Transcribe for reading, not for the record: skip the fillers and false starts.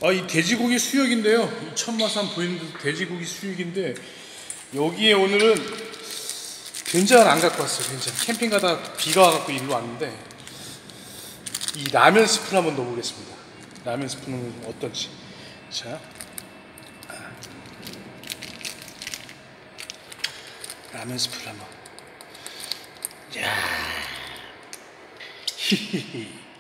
이 돼지고기 수육인데요. 이 천마산 보이는 돼지고기 수육인데 여기에 오늘은 된장을 안 갖고 왔어요. 된장. 캠핑 가다가 비가 와갖고 일로 왔는데 이 라면 스프를 한번 넣어보겠습니다. 라면 스프는 어떤지. 자, 라면 스프를 한번. 야, 히히히.